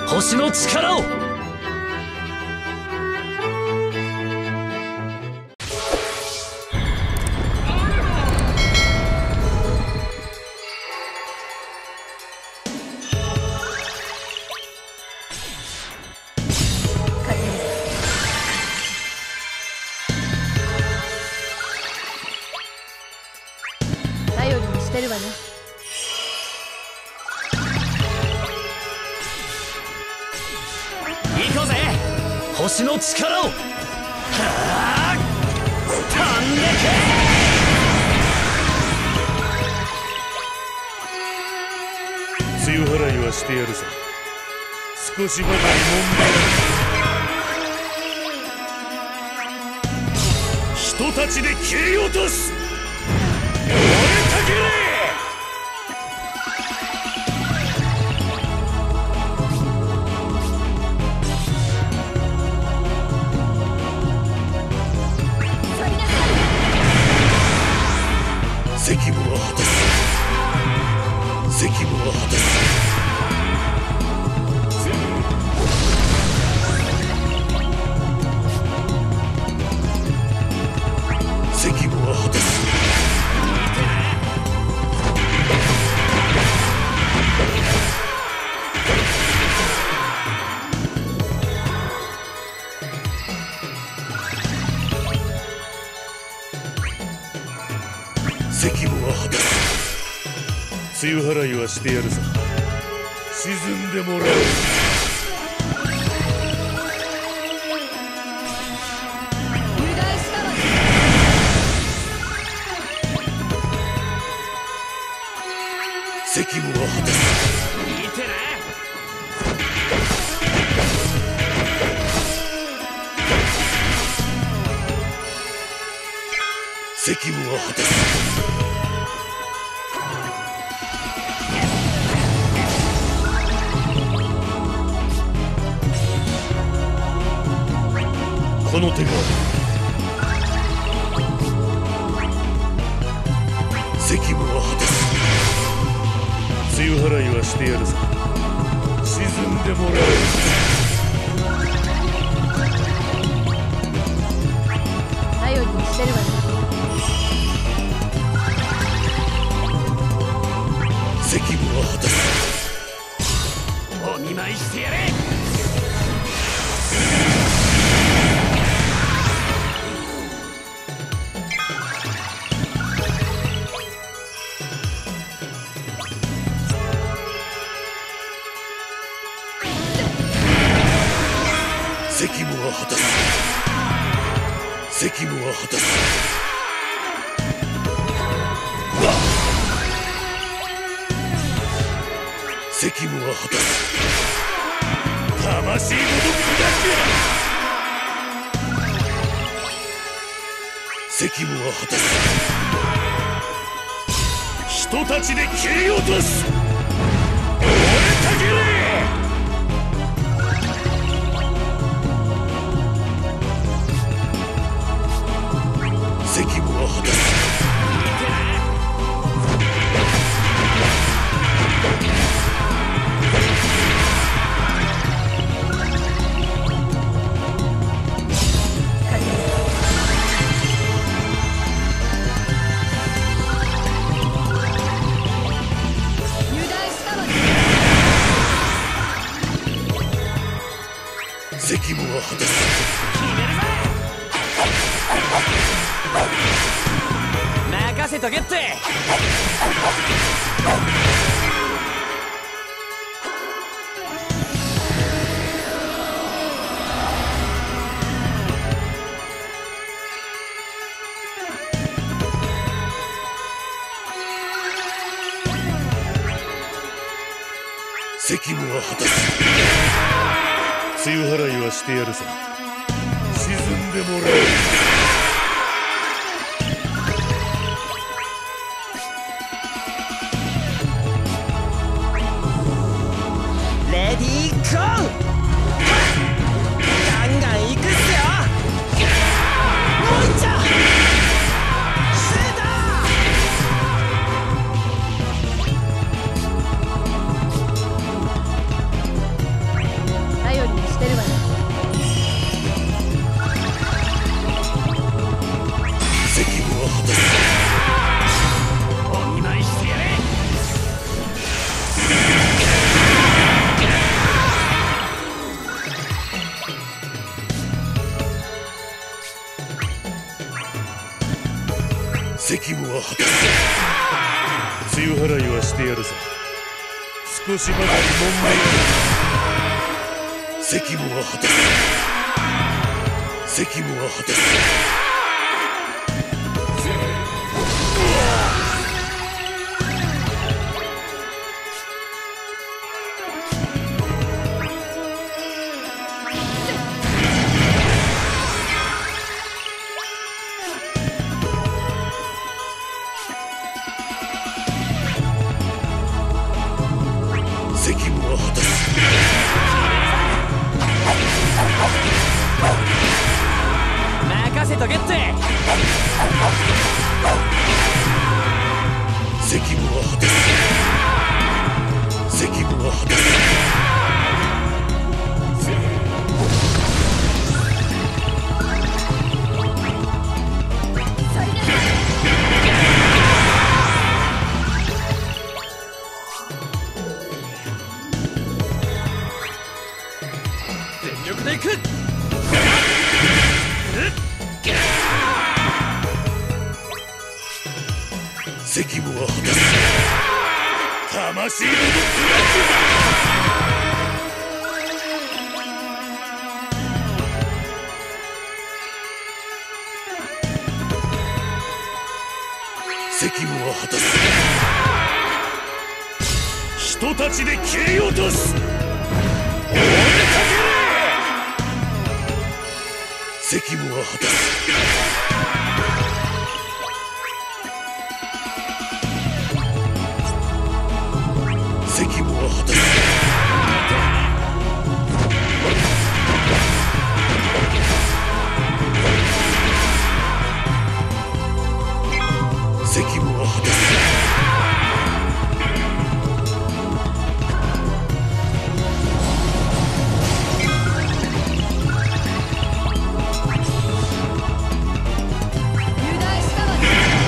星の力を。 頼りにしてるわね。 行こうぜ、星の力を。はあ、飛んでけ。梅雨払いはしてやるさ。少しばかり揉んで人たちで切り落とす。燃えたけれ。責務は果たす。責務は果たす。責務は果たす。責務は果たす。梅雨払いはしてやるさ。沈んでもらう。 油断したわね。 責務は果たす。 見てな。 責務は果たす。この手が責務は果たす。梅雨払いはしてやるさ。沈んでもらう。 頼りにしてるわね。 責務は果たす。 お見舞いしてやれ。 責務は果たす。責務は果たす。責務は果たす。魂ごと砕け。責務は果たす。人たちで切り落とす。燃えたけれ。責務は果たす。 油断したわね。 責務は果たす。 任せとけって。 責務は果たす。梅雨払いはしてやるさ。沈んでもらう。 レディーゴー。ガンガン行くっすよ。もういっちゃシュート。 少しばかり問題ある。責務は果たす。責務は果たす。責務は果たす。 任せとけって。 責務は果たす。責務は果たす。 全力でいく。 責務は果たす。魂の責務は果たす。人たちで切り落とす。追いかける。責務は果たす。責務は果たす。責務は果たす。 油断したわね。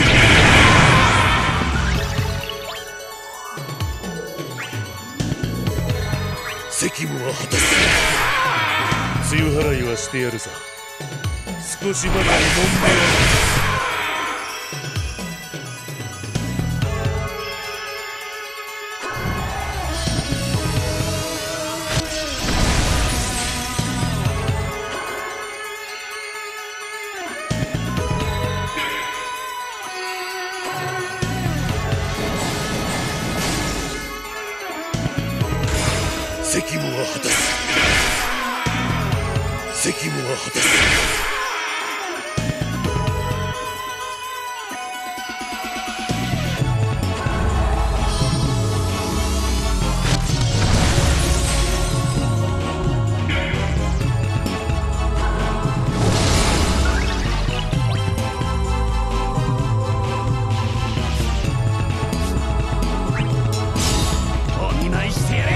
責務は果たす。梅雨払いはしてやるさ。少しばかり問題ある。責務は果たす。責務は果たす。 お見舞いしてやれ。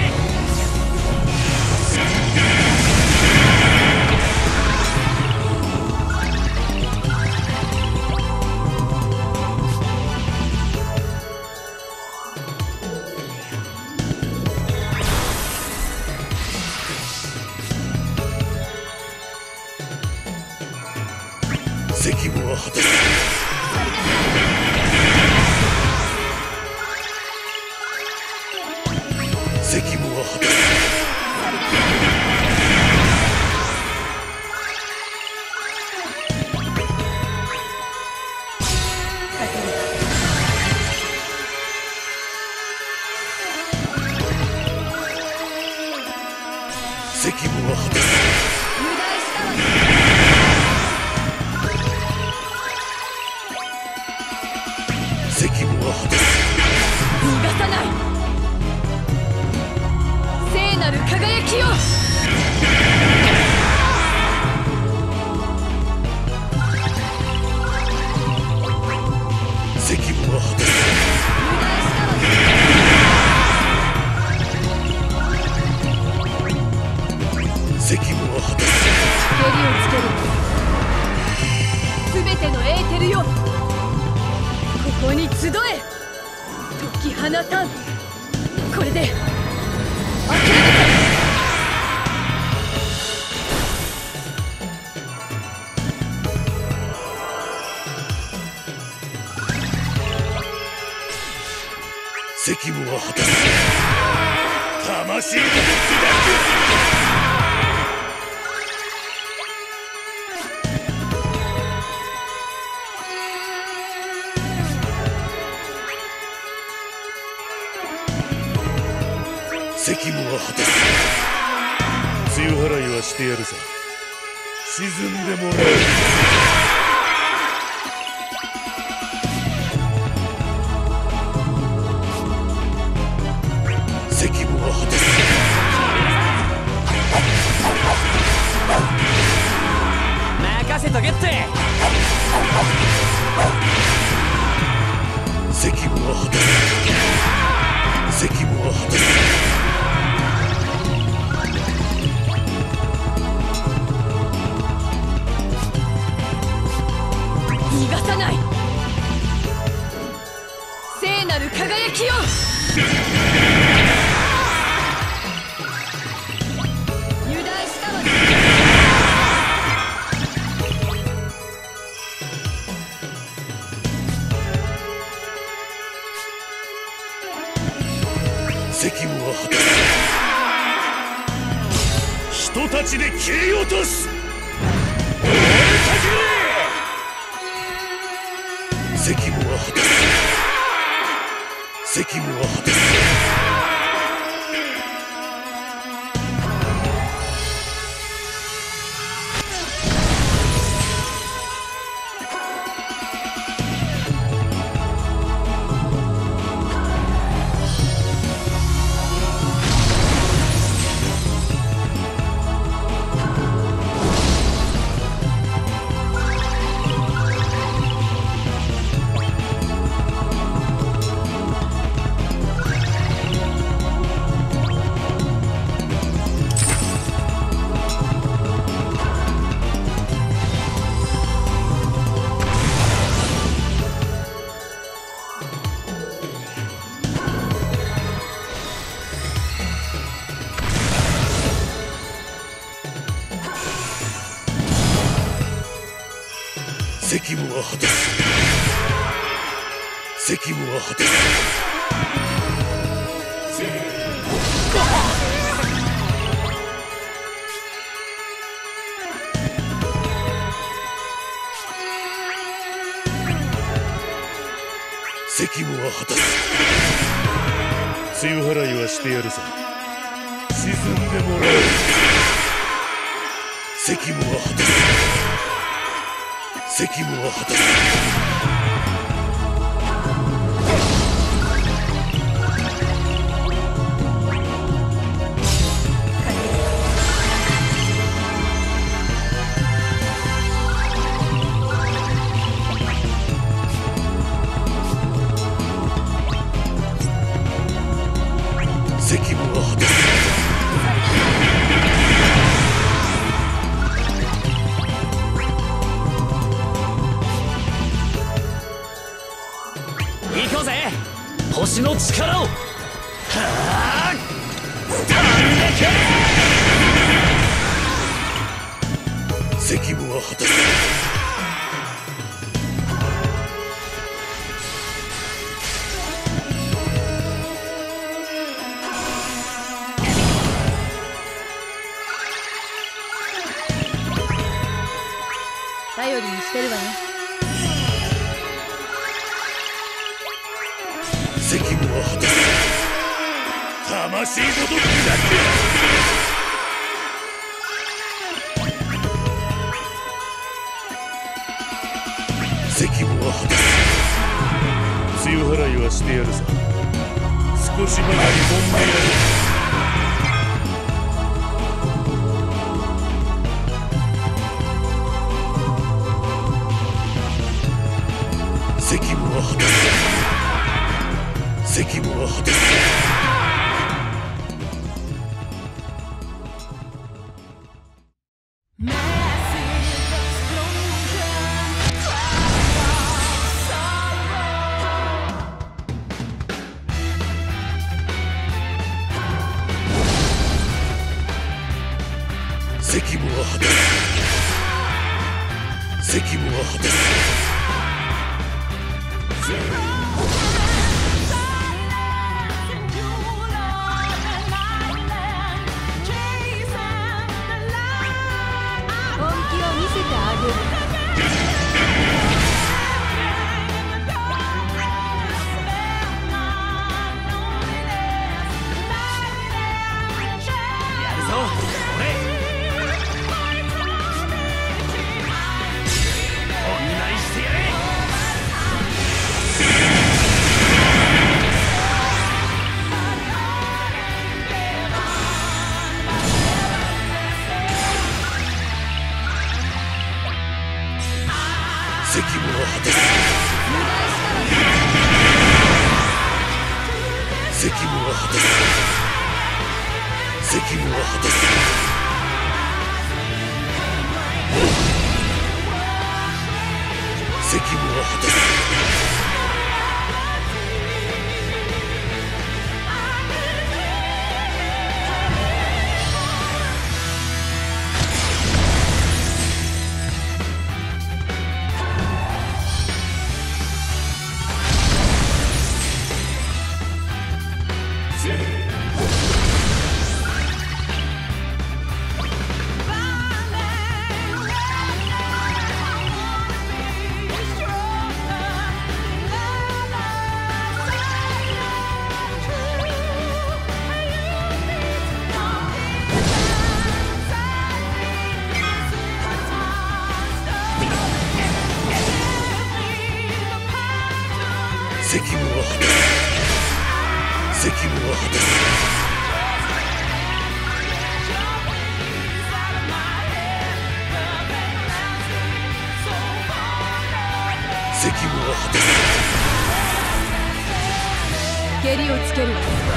責務は果たす。責務は果たす。責務は果たす。 油断したわね。 責務は果たす。 逃がさない。聖なる輝きよ。 責務は果たす。 油断したわね。 責務は果たす。 蹴りをつける。すべてのエーテルよ、ここに集え。解き放たん。これで諦めて。 責務は果たす。 魂ごと砕く責務は果たす。梅雨払いはしてやるさ。沈んでもらう。責務は果たす。 任せとけって。 責務は果たす。責務は果たす。 逃がさない。聖なる輝きよ。油断したわね。 責務は果たす。人たちで切り落とす。責務は果たす。責務は果たす。責務は果たす。責務は果たす。責務は果たす。梅雨払いはしてやるさ。沈んでもらう。責務は果たす。責務は果たす。責務は果たす。 行こうぜ、星の力を。はあ、 責務は果たす。 頼りにしてるわね。 責務は果たす。魂ごと砕く。責務は果たす。梅雨払いはしてやるさ。少しばかりもんでやる。責務は果たす。責務は果たす。責務は果たす。責務は果たす。 は果たす。責務は果たす。責務は果たす。責務は果たす。責務は果たす。責務は果たす。 蹴りをつける。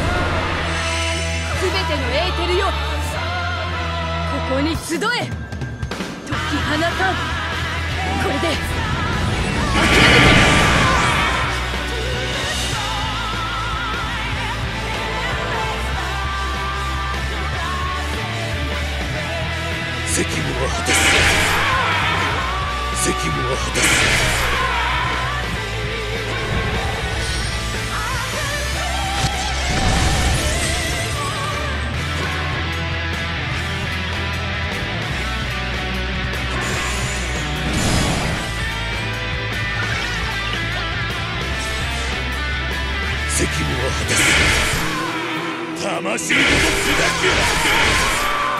すべてのエーテルよ、ここに集え。解き放たん。これで諦めて。 責務は果たす。責務は果たす。責務は果たす。魂ごと砕け。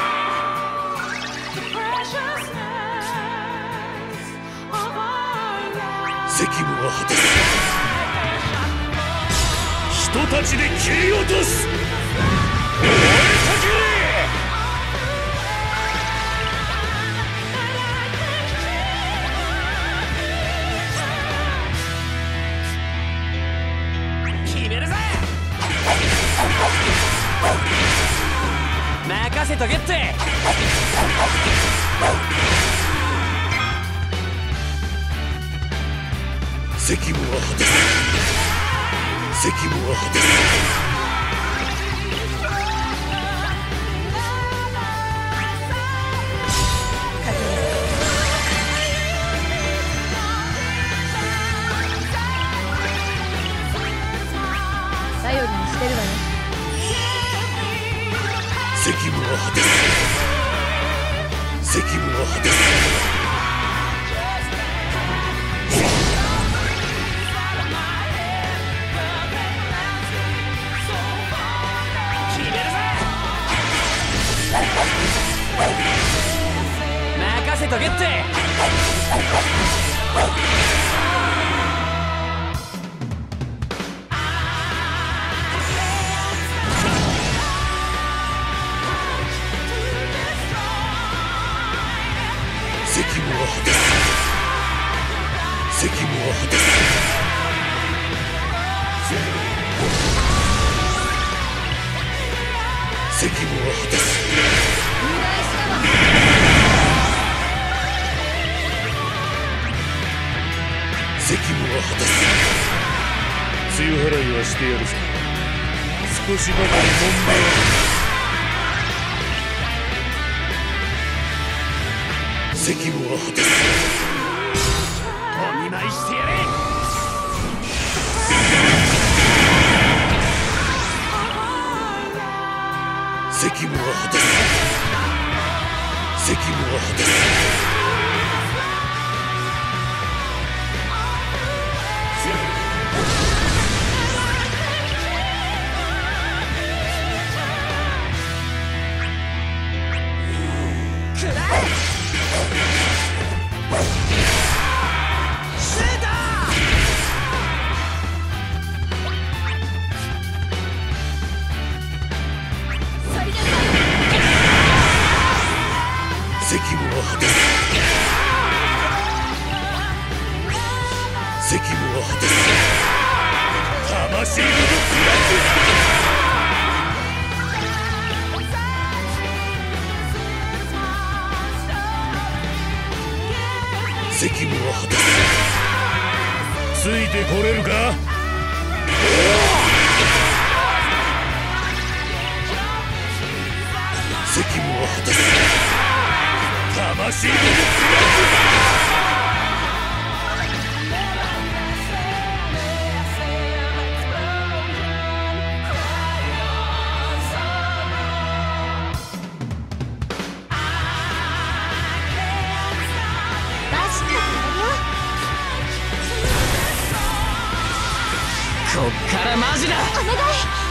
責務は果たす。人たちで切り落とす。燃えたけれ。 決めるぜ。任せとけって。 責務は果たす。責務は果たす。 頼りにしてるわね。 責務は果たす。責務は果たす。 任せとけって。 責務は果たす。責務は果たす。責務は果たす。責務は果たす。露払いはしてやるぞ。少しばかりもんでやる。責務は果たす。 お見舞いしてやれ。 責務は果たす。責務は果たす。責務は果たす。 責務を果たす。ついてこれるか。責務を果たす。魂のこっからマジだ。お願い。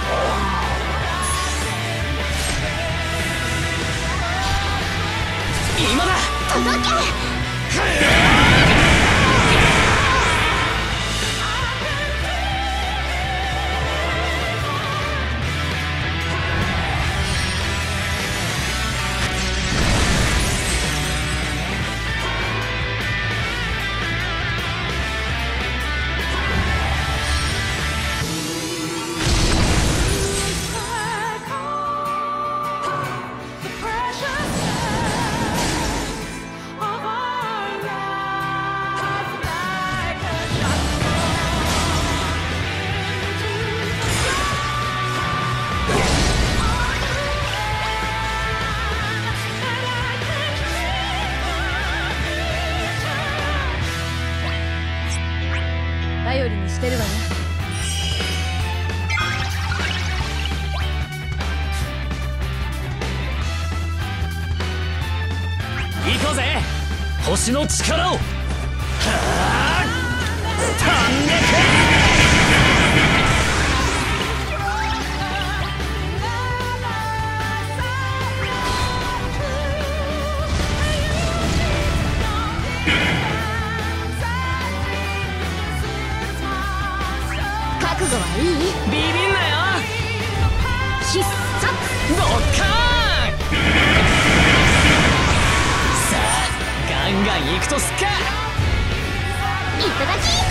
今だ。届け。 頼りにしてるわね。 行こうぜ、星の力を。はあ、飛んでけ。 覚悟はいい？ ビビんなよ。 必殺ドッカーン。さあガンガン行くとすっか。 いただき。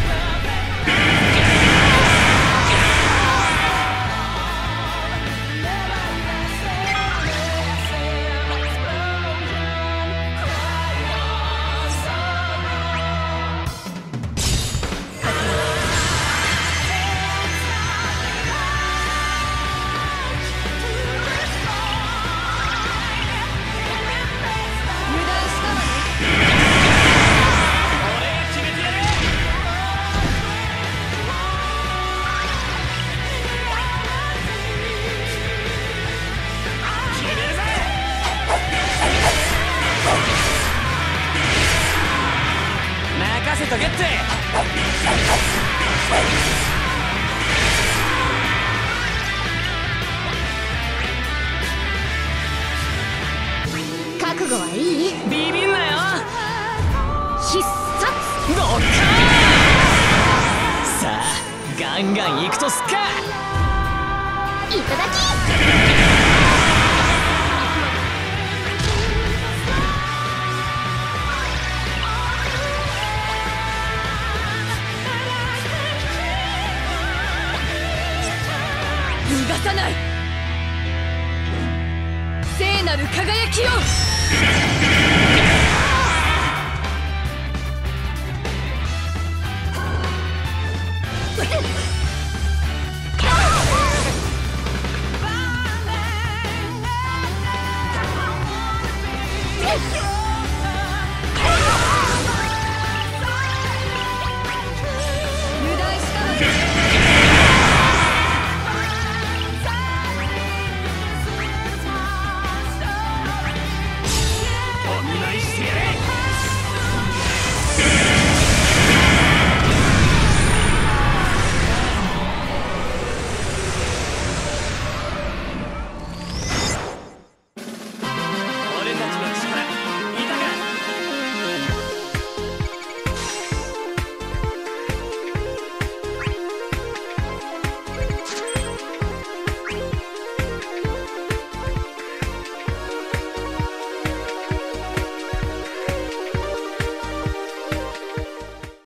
任せとけって。 覚悟はいい？ ビビんなよ。 必殺ドッカーン。さあガンガン行くとすっか。 いただき。逃がさない。聖なる輝きよ。